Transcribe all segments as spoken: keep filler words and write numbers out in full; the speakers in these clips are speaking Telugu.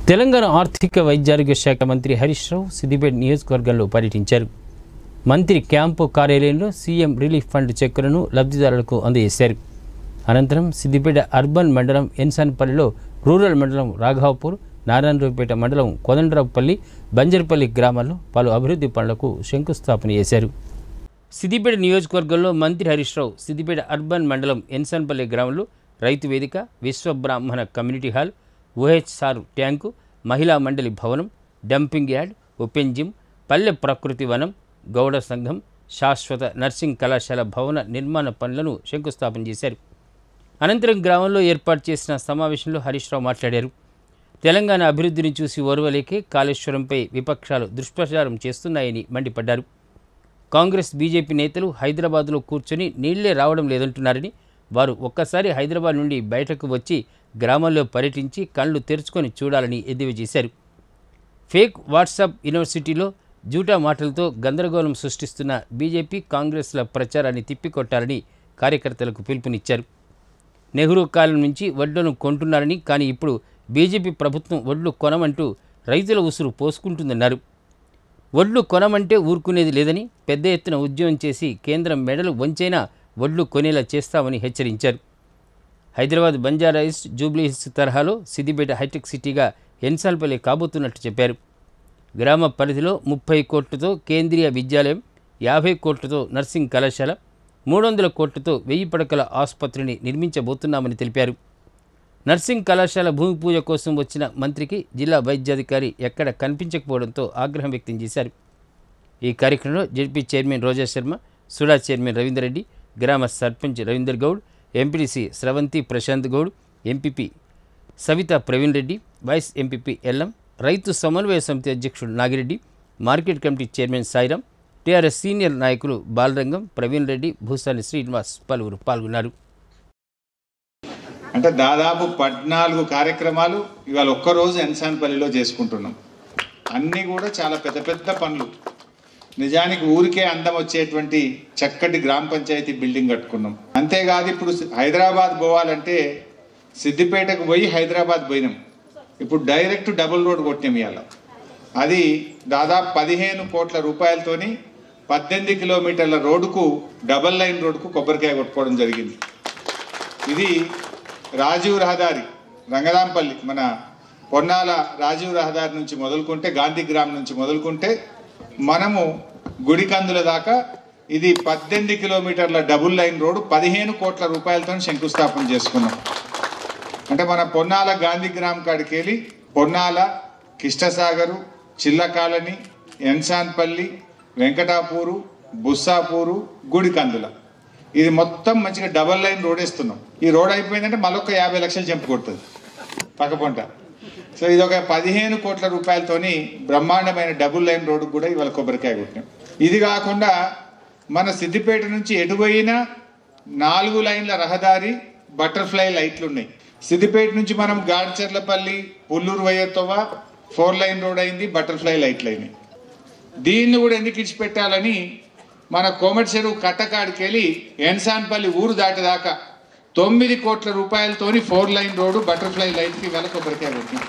తెలంగాణ ఆర్థిక వైద్యారోగ్య శాఖ మంత్రి హరీష్ రావు సిద్దిపేట నియోజకవర్గంలో పర్యటించారు. మంత్రి క్యాంపు కార్యాలయంలో సీఎం రిలీఫ్ ఫండ్ చెక్కులను లబ్ధిదారులకు అందజేశారు. అనంతరం సిద్దిపేట అర్బన్ మండలం ఎన్సాన్పల్లిలో, రూరల్ మండలం రాఘవపూర్, నారాయణరావుపేట మండలం కోదండరావుపల్లి, బంజర్పల్లి గ్రామాల్లో పలు అభివృద్ధి పనులకు శంకుస్థాపన చేశారు. సిద్దిపేట నియోజకవర్గంలో మంత్రి హరీష్ రావు సిద్దిపేట అర్బన్ మండలం ఎన్సాన్పల్లి గ్రామంలో రైతు వేదిక, విశ్వబ్రాహ్మణ కమ్యూనిటీ హాల్, ఓహెచ్ఆర్ ట్యాంకు, మహిళా మండలి భవనం, డంపింగ్ యార్డ్, ఓపెన్ జిమ్, పల్లె ప్రకృతి వనం, గౌడ సంఘం, శాశ్వత నర్సింగ్ కళాశాల భవన నిర్మాణ పనులను శంకుస్థాపన చేశారు. అనంతరం గ్రామంలో ఏర్పాటు చేసిన సమావేశంలో హరీష్ రావు మాట్లాడారు. తెలంగాణ అభివృద్ధిని చూసి ఓర్వలేకే కాళేశ్వరంపై విపక్షాలు దుష్ప్రచారం చేస్తున్నాయని మండిపడ్డారు. కాంగ్రెస్, బీజేపీ నేతలు హైదరాబాద్లో కూర్చొని నీళ్లే రావడం లేదంటున్నారని, వారు ఒక్కసారి హైదరాబాద్ నుండి బయటకు వచ్చి గ్రామాల్లో పర్యటించి కళ్ళు తెరుచుకొని చూడాలని ఎద్దేవా చేశారు. ఫేక్ వాట్సాప్ యూనివర్సిటీలో జూటా మాటలతో గందరగోళం సృష్టిస్తున్న బీజేపీ, కాంగ్రెస్ల ప్రచారాన్ని తిప్పికొట్టాలని కార్యకర్తలకు పిలుపునిచ్చారు. నెహ్రూ కాలం నుంచి వడ్లను కొంటున్నారని, కానీ ఇప్పుడు బీజేపీ ప్రభుత్వం వడ్లు కొనమంటూ రైతుల ఉసురు పోసుకుంటుందన్నారు. వడ్లు కొనమంటే ఊరుకునేది లేదని, పెద్ద ఎత్తున ఉద్యమం చేసి కేంద్రం మెడలు వంచైనా వడ్లు కొనేలా చేస్తామని హెచ్చరించారు. హైదరాబాద్ బంజారాహిల్స్, జూబ్లీహిల్స్ తరహాలో సిద్దిపేట హైటెక్ సిటీగా ఎన్సాన్పల్లి కాబోతున్నట్టు చెప్పారు. గ్రామ పరిధిలో ముప్పై కోట్లతో కేంద్రీయ విద్యాలయం, యాభై కోట్లతో నర్సింగ్ కళాశాల, మూడు వందల కోట్లతో వెయ్యి పడకల ఆసుపత్రిని నిర్మించబోతున్నామని తెలిపారు. నర్సింగ్ కళాశాల భూమి పూజ కోసం వచ్చిన మంత్రికి జిల్లా వైద్యాధికారి ఎక్కడ కనిపించకపోవడంతో ఆగ్రహం వ్యక్తం చేశారు. ఈ కార్యక్రమంలో ZP chairman Roja Sharma, SUDA chairman Ravinder Reddy, గ్రామ sarpanch Ravinder Goud, MPTC Sravanthi Prashanth Goud, MPP Savitha Praveen Reddy, vice MPP Ellam, రైతు సమన్వయ సమితి అధ్యక్షుడు Nagireddy, market committee chairman Sairam, TRS senior నాయకులు బాలరంగం, ప్రవీణ్ రెడ్డి, భూసాని శ్రీనివాస్ పలువురు పాల్గొన్నారు. అంటే దాదాపు పద్నాలుగు కార్యక్రమాలు ఇవాళ ఒక్కరోజు ఎన్సాన్పల్లిలో చేసుకుంటున్నాం. అన్నీ కూడా చాలా పెద్ద పెద్ద పనులు. నిజానికి ఊరికే అందం వచ్చేటువంటి చక్కటి గ్రామ పంచాయతీ బిల్డింగ్ కట్టుకున్నాం. అంతేకాదు, ఇప్పుడు హైదరాబాద్ పోవాలంటే సిద్దిపేటకు పోయి హైదరాబాద్ పోయినాం. ఇప్పుడు డైరెక్ట్ డబుల్ రోడ్ కొట్టినాం. ఇవాళ అది దాదాపు పదిహేను కోట్ల రూపాయలతోని పద్దెనిమిది కిలోమీటర్ల రోడ్డుకు, డబల్ లైన్ రోడ్డుకు కొబ్బరికాయ కొట్టుకోవడం జరిగింది. ఇది రాజీవ్ రహదారి, రంగదాంపల్లి, మన పొన్నాల రాజీవ్ రహదారి నుంచి మొదలుకుంటే, గాంధీ గ్రామ్ నుంచి మొదలుకుంటే మనము గుడికందుల దాకా ఇది పద్దెనిమిది కిలోమీటర్ల డబుల్ లైన్ రోడ్డు పదిహేను కోట్ల రూపాయలతో శంకుస్థాపన చేసుకున్నాం. అంటే మన పొన్నాల గాంధీ గ్రామ్ కాడికి వెళ్ళి పొన్నాల, కిష్టసాగరు, చిల్లకాలని, ఎన్సాన్పల్లి, వెంకటాపూరు, బుస్సాపూరు, గుడికందుల, ఇది మొత్తం మంచిగా డబల్ లైన్ రోడ్ వేస్తున్నాం. ఈ రోడ్ అయిపోయిందంటే మళ్ళొక యాభై లక్షలు జంపు కొడుతుంది పక్కపొంట. సో ఇది ఒక పదిహేను కోట్ల రూపాయలతోని బ్రహ్మాండమైన డబుల్ లైన్ రోడ్డు కూడా ఇవాళ కొబ్బరికాయ కొట్టినాం. ఇది కాకుండా మన సిద్దిపేట నుంచి ఎటుపోయినా నాలుగు లైన్ల రహదారి, బటర్ఫ్లై లైట్లు ఉన్నాయి. సిద్దిపేట నుంచి మనం గాడ్చర్లపల్లి, పుల్లూరు వయ్యతోవ ఫోర్ లైన్ రోడ్ అయింది, బటర్ఫ్లై లైట్లు అయినాయి. దీన్ని కూడా ఎందుకు ఇడిచిపెట్టాలని మన కోమటి చెరువు కట్టకాడికి వెళ్ళి ఎన్సాన్పల్లి ఊరు దాటిదాకా తొమ్మిది కోట్ల రూపాయలతోని ఫోర్ లైన్ రోడ్డు, బటర్ఫ్లై లైట్కి ఇవాళ కొబ్బరికాయ కొట్టినాం.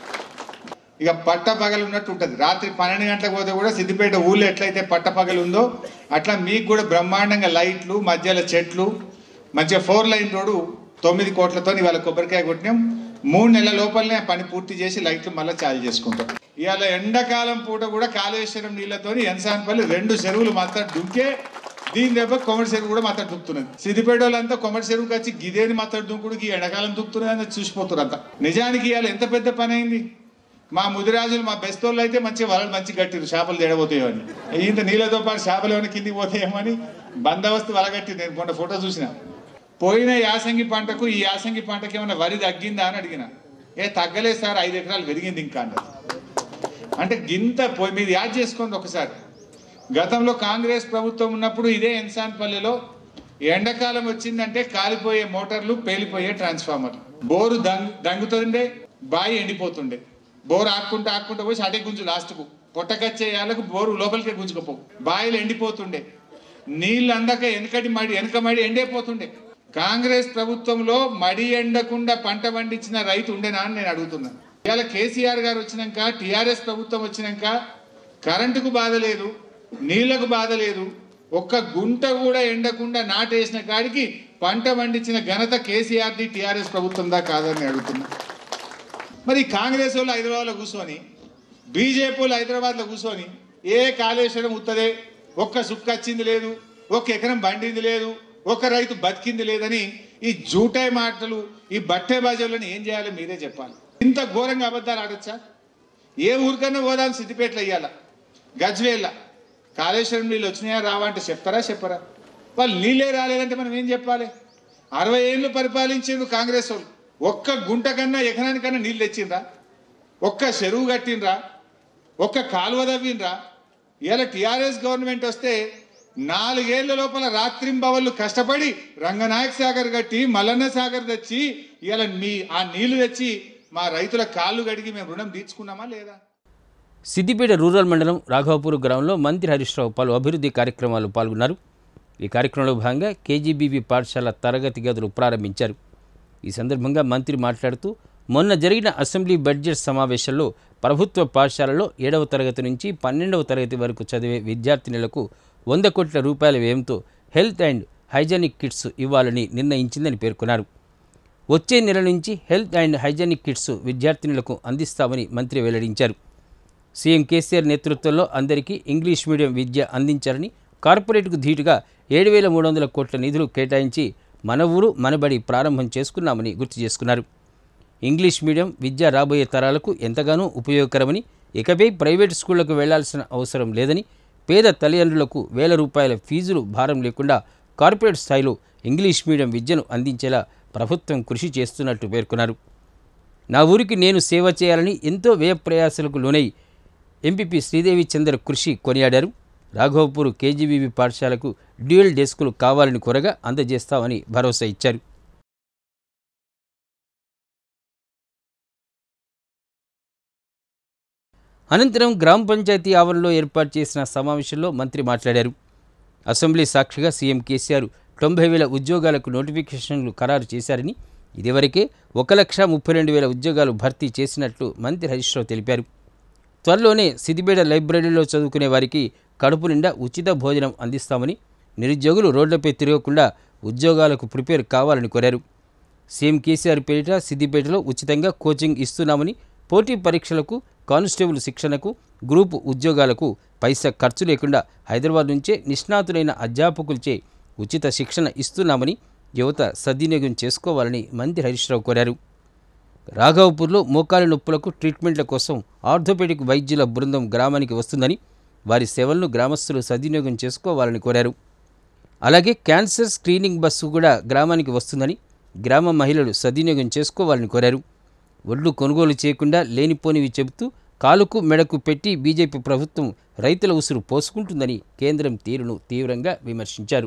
ఇక పట్ట పగలు ఉన్నట్టు ఉంటుంది. రాత్రి పన్నెండు గంటలకు పోతే కూడా సిద్దిపేట ఊళ్ళో ఎట్లయితే పట్ట పగలు ఉందో అట్లా మీకు కూడా బ్రహ్మాండంగా లైట్లు, మధ్యలో చెట్లు, మంచిగా ఫోర్ లైన్ రోడ్డు తొమ్మిది కోట్లతో ఇవాళ కొబ్బరికాయ కొట్టినాం. మూడు నెలల లోపలనే పని పూర్తి చేసి లైట్లు మళ్ళీ చాలు చేసుకుంటాం. ఇవాళ ఎండాకాలం పూట కూడా కాళేశ్వరం నీళ్లతోని ఎన్సాన్పల్లి రెండు చెరువులు మాత్రం దుంకే, దీని దెబ్బ కొమ్మటి చెరువు కూడా మాత్రం దుక్కుతున్నది. సిద్దిపేట వాళ్ళంతా కొమ్మటి చెరువుకి వచ్చి గిదేని మాత్రం దుంకుడు ఈ ఎండాకాలం దుక్కుతున్నది చూసిపోతున్నారు అంతా. నిజానికి ఇవాళ ఎంత పెద్ద పని అయింది. మా ముదిరాజులు, మా బెస్తోళ్ళు అయితే మంచి వాళ్ళు మంచి గట్టిరు, చేపలు తేడబోతాయో అని. ఇంత నీళ్ళతో పాటు చేపలు ఏమైనా కిందికి పోతాయేమో అని బందోబస్తు వలగట్టి నేను మొన్న ఫోటో చూసిన. పోయిన యాసంగి పంటకు ఈ యాసంగి పంటకి ఏమైనా వరి తగ్గిందా అని అడిగిన. ఏ తగ్గలేదు సార్, ఐదు ఎకరాలు పెరిగింది ఇంకా అన్నది. అంటే గింత పోయి మీరు యాడ్ చేసుకోండి ఒకసారి. గతంలో కాంగ్రెస్ ప్రభుత్వం ఉన్నప్పుడు ఇదే ఎన్సాన్పల్లిలో ఎండాకాలం వచ్చిందంటే కాలిపోయే మోటార్లు, పేలిపోయే ట్రాన్స్ఫార్మర్లు, బోరు దంగు దంగుతుండే, బాయి ఎండిపోతుండే. బోరు ఆక్కుంటూ ఆక్కుంటూ పోయి అటే గుంజు లాస్ట్కు పొట్టకచ్చేయాలకు బోరు లోపలికే గుంజుకపో, బాయిలు ఎండిపోతుండే, నీళ్ళు అందక వెనకటి మడి వెనక మడి ఎండిపోతుండే. కాంగ్రెస్ ప్రభుత్వంలో మడి ఎండకుండా పంట పండించిన రైతు ఉండేనా అని నేను అడుగుతున్నాను. ఇవాళ కేసీఆర్ గారు వచ్చినాక, టీఆర్ఎస్ ప్రభుత్వం వచ్చినాక కరెంటుకు బాధ లేదు, నీళ్లకు బాధ లేదు, ఒక్క గుంట కూడా ఎండకుండా నాటేసిన కాడికి పంట పండించిన ఘనత కేసీఆర్ది టీఆర్ఎస్ ప్రభుత్వందా కాదని అడుగుతున్నా. మరి కాంగ్రెస్ వాళ్ళు హైదరాబాద్లో కూర్చొని, బీజేపీ వాళ్ళు హైదరాబాద్లో కూర్చొని ఏ కాళేశ్వరం ఉత్తదే, ఒక్క సుక్క వచ్చింది లేదు, ఒక్క ఎకరం బండింది లేదు, ఒక్క రైతు బతికింది లేదని ఈ జూటాయి మాటలు, ఈ బట్టే బాజీలను ఏం చేయాలో మీరే చెప్పాలి. ఇంత ఘోరంగా అబద్ధాలు ఆడొచ్చా? ఏ ఊరికన్నా పోదాం, సిద్దిపేటలో ఇయ్యాల, గజ్వేల్ల కాళేశ్వరం నీళ్ళు వచ్చినాయా రావా అంటే చెప్తారా చెప్పరా? వాళ్ళు నీళ్ళే రాలేదంటే మనం ఏం చెప్పాలి? అరవై ఏళ్ళు పరిపాలించిండ్రు కాంగ్రెస్ వాళ్ళు, ఒక్క గుంట కన్నా ఎకరానికన్నా నీళ్ళు తెచ్చిండ్రా? ఒక్క చెరువు కట్టిండ్రా? ఒక్క కాలువ తవ్విండ్రా? ఇలా టీఆర్ఎస్ గవర్నమెంట్ వస్తే నాలుగేళ్ల లోపల రాత్రింబవళ్ళు కష్టపడి రంగనాయక సాగర్ కట్టి, మల్లన్న సాగర్ తెచ్చి ఇలా మీ ఆ నీళ్లు తెచ్చి మా రైతుల కాళ్ళు కడిగి మేము రుణం తీర్చుకున్నామా లేదా? సిద్దిపేట రూరల్ మండలం రాఘవపూర్ గ్రామంలో మంత్రి హరీష్ రావు పలు అభివృద్ధి కార్యక్రమాలు పాల్గొన్నారు. ఈ కార్యక్రమంలో భాగంగా కేజీబీవీ పాఠశాల తరగతి గదులు ప్రారంభించారు. ఈ సందర్భంగా మంత్రి మాట్లాడుతూ, మొన్న జరిగిన అసెంబ్లీ బడ్జెట్ సమావేశంలో ప్రభుత్వ పాఠశాలలో ఏడవ తరగతి నుంచి పన్నెండవ తరగతి వరకు చదివే విద్యార్థినులకు వంద కోట్ల రూపాయల వ్యయంతో హెల్త్ అండ్ హైజెనిక్ కిట్స్ ఇవ్వాలని నిర్ణయించిందని పేర్కొన్నారు. వచ్చే నెల నుంచి హెల్త్ అండ్ హైజెనిక్ కిట్స్ విద్యార్థినులకు అందిస్తామని మంత్రి వెల్లడించారు. సీఎం కేసీఆర్ నేతృత్వంలో అందరికీ ఇంగ్లీష్ మీడియం విద్య అందించాలని, కార్పొరేట్కు ధీటుగా ఏడు వేల మూడు వందల కోట్ల నిధులు కేటాయించి మన ఊరు మనబడి ప్రారంభం చేసుకున్నామని గుర్తు చేసుకున్నారు. ఇంగ్లీష్ మీడియం విద్య రాబోయే తరాలకు ఎంతగానో ఉపయోగకరమని, ఇకపై ప్రైవేటు స్కూళ్లకు వెళ్లాల్సిన అవసరం లేదని, పేద తల్లిదండ్రులకు వేల రూపాయల ఫీజులు భారం లేకుండా కార్పొరేట్ స్థాయిలో ఇంగ్లీష్ మీడియం విద్యను అందించేలా ప్రభుత్వం కృషి చేస్తున్నట్టు పేర్కొన్నారు. నా ఊరికి నేను సేవ చేయాలని ఎంతో వ్యయ ప్రయాసాలకు లోనై ఎంపీపీ శ్రీదేవి చంద్ర కృషి కొనియాడారు. రాఘవపూర్ కేజీబీవీ పాఠశాలకు డ్యూయల్ డెస్కులు కావాలని కోరగా అందజేస్తామని భరోసా ఇచ్చారు. అనంతరం గ్రామ పంచాయతీ ఆవరణలో ఏర్పాటు చేసిన సమావేశంలో మంత్రి మాట్లాడారు. అసెంబ్లీ సాక్షిగా సీఎం కేసీఆర్ తొంభై వేల ఉద్యోగాలకు నోటిఫికేషన్లు ఖరారు చేశారని, ఇదివరకే ఒక లక్ష ముప్పై రెండు వేల ఉద్యోగాలు భర్తీ చేసినట్లు మంత్రి హరీష్ రావు తెలిపారు. త్వరలోనే సిద్దిపేట లైబ్రరీలో చదువుకునే వారికి కడుపు నిండా ఉచిత భోజనం అందిస్తామని, నిరుద్యోగులు రోడ్లపై తిరగకుండా ఉద్యోగాలకు ప్రిపేర్ కావాలని కోరారు. సీఎం కేసీఆర్ పేరిట సిద్దిపేటలో ఉచితంగా కోచింగ్ ఇస్తున్నామని, పోటీ పరీక్షలకు, కానిస్టేబుల్ శిక్షణకు, గ్రూపు ఉద్యోగాలకు పైసా ఖర్చు లేకుండా హైదరాబాద్ నుంచే నిష్ణాతులైన అధ్యాపకులచే ఉచిత శిక్షణ ఇస్తున్నామని యువత సద్వినియోగం చేసుకోవాలని మంత్రి హరీష్ రావు కోరారు. రాఘవపూర్లో మోకాలి నొప్పులకు ట్రీట్మెంట్ల కోసం ఆర్థోపెడిక్ వైద్యుల బృందం గ్రామానికి వస్తుందని, వారి సేవలను గ్రామస్తులు సద్వినియోగం చేసుకోవాలని కోరారు. అలాగే క్యాన్సర్ స్క్రీనింగ్ బస్సు కూడా గ్రామానికి వస్తుందని, గ్రామ మహిళలు సద్వినియోగం చేసుకోవాలని కోరారు. ఒడ్లు కొనుగోలు చేయకుండా లేనిపోనివి చెబుతూ కాలుకు మెడకు పెట్టి బీజేపీ ప్రభుత్వం రైతుల ఉసురు పోసుకుంటుందని కేంద్రం తీరును తీవ్రంగా విమర్శించారు.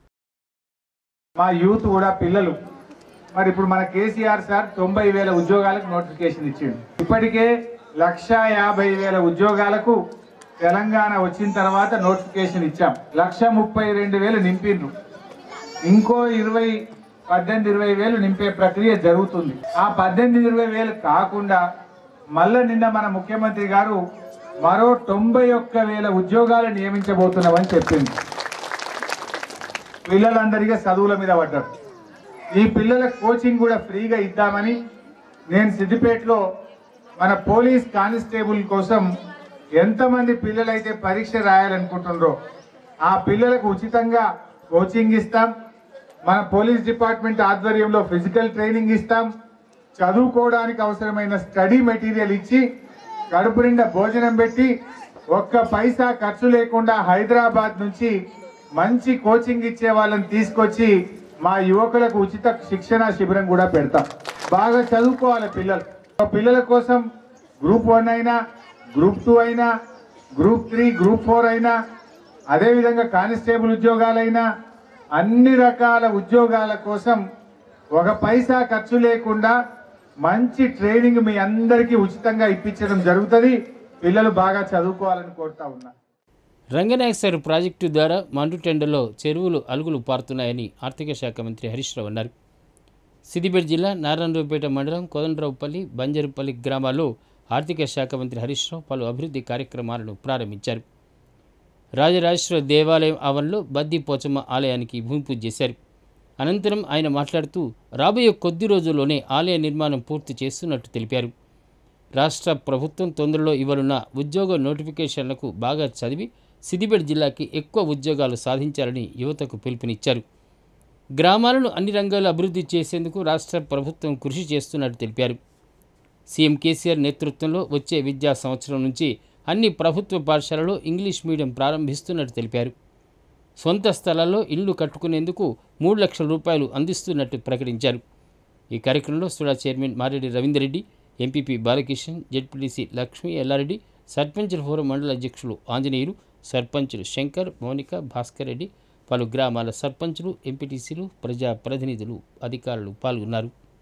మా యూత్ కూడా పిల్లలు మరి ఇప్పుడు మన కేసీఆర్ సార్ తొంభై వేల ఉద్యోగాలకు నోటిఫికేషన్ ఇచ్చిండు. ఇప్పటికే లక్ష యాభై వేల ఉద్యోగాలకు తెలంగాణ వచ్చిన తర్వాత నోటిఫికేషన్ ఇచ్చాం. లక్ష ముప్పై రెండు వేలు నింపిండ్రు. ఇంకో ఇరవై పద్దెనిమిది ఇరవై వేలు నింపే ప్రక్రియ జరుగుతుంది. ఆ పద్దెనిమిది ఇరవై వేలు కాకుండా మళ్ళా నిన్న మన ముఖ్యమంత్రి గారు మరో తొంభై ఒక్క వేల ఉద్యోగాలు నియమించబోతున్నామని చెప్పింది. పిల్లలందరికీ చదువుల మీద పడ్డారు. ఈ పిల్లల కోచింగ్ కూడా ఫ్రీగా ఇద్దామని నేను సిద్దిపేటలో మన పోలీస్ కానిస్టేబుల్ కోసం ఎంతమంది పిల్లలైతే పరీక్ష రాయాలనుకుంటున్నారో ఆ పిల్లలకు ఉచితంగా కోచింగ్ ఇస్తాం. మన పోలీస్ డిపార్ట్మెంట్ ఆధ్వర్యంలో ఫిజికల్ ట్రైనింగ్ ఇస్తాం. చదువుకోవడానికి అవసరమైన స్టడీ మెటీరియల్ ఇచ్చి కడుపు నిండా భోజనం పెట్టి ఒక్క పైసా ఖర్చు లేకుండా హైదరాబాద్ నుంచి మంచి కోచింగ్ ఇచ్చే వాళ్ళని తీసుకొచ్చి మా యువకులకు ఉచిత శిక్షణ శిబిరం కూడా పెడతాం. బాగా చదువుకోవాలి పిల్లలు. పిల్లల కోసం గ్రూప్ వన్ అయినా, గ్రూప్ టూ అయినా, గ్రూప్ త్రీ, గ్రూప్ ఫోర్ అయినా, అదేవిధంగా కానిస్టేబుల్ ఉద్యోగాలైనా అన్ని రకాల ఉద్యోగాల కోసం ఒక పైసా ఖర్చు లేకుండా మంచి ట్రైనింగ్ మీ అందరికీ ఉచితంగా ఇప్పించడం జరుగుతుంది. పిల్లలు బాగా చదువుకోవాలని కోరుతా ఉన్నా. రంగనాయక సాగర్ ప్రాజెక్టు ద్వారా మండుటెండలో చెరువులు అలుగులు పారుతున్నాయని ఆర్థిక శాఖ మంత్రి హరీష్ రావు అన్నారు. సిద్దిపేట జిల్లా నారాయణరావుపేట మండలం కోదండరావుపల్లి బంజరుపల్లి గ్రామాల్లో ఆర్థిక శాఖ మంత్రి హరీష్ రావు పలు అభివృద్ధి కార్యక్రమాలను ప్రారంభించారు. రాజరాజేశ్వర దేవాలయం ఆవరణలో బద్ది పోచమ్మ ఆలయానికి భూమి పూజ చేశారు. అనంతరం ఆయన మాట్లాడుతూ రాబోయే కొద్ది రోజుల్లోనే ఆలయ నిర్మాణం పూర్తి చేస్తున్నట్టు తెలిపారు. రాష్ట్ర ప్రభుత్వం తొందరలో ఇవ్వనున్న ఉద్యోగ నోటిఫికేషన్లకు బాగా చదివి సిద్దిపేట జిల్లాకి ఎక్కువ ఉద్యోగాలు సాధించాలని యువతకు పిలుపునిచ్చారు. గ్రామాలను అన్ని రంగాల్లో అభివృద్ధి చేసేందుకు రాష్ట్ర ప్రభుత్వం కృషి చేస్తున్నట్టు తెలిపారు. సీఎం కేసీఆర్ నేతృత్వంలో వచ్చే విద్యా సంవత్సరం నుంచి అన్ని ప్రభుత్వ పాఠశాలలో ఇంగ్లీష్ మీడియం ప్రారంభిస్తున్నట్టు తెలిపారు. సొంత స్థలాల్లో ఇళ్లు కట్టుకునేందుకు మూడు లక్షల రూపాయలు అందిస్తున్నట్టు ప్రకటించారు. ఈ కార్యక్రమంలో SUDA chairman Mareddy Ravinderreddy, MPP Balakishan, ZPTC Lakshmi Yellareddy, సర్పంచుల ఫోరం మండల అధ్యక్షులు ఆంజనేయులు, సర్పంచులు శంకర్, మౌనిక, భాస్కర్ రెడ్డి, పలు గ్రామాల సర్పంచులు, ఎంపీటీసీలు, ప్రజాప్రతినిధులు, అధికారులు పాల్గొన్నారు.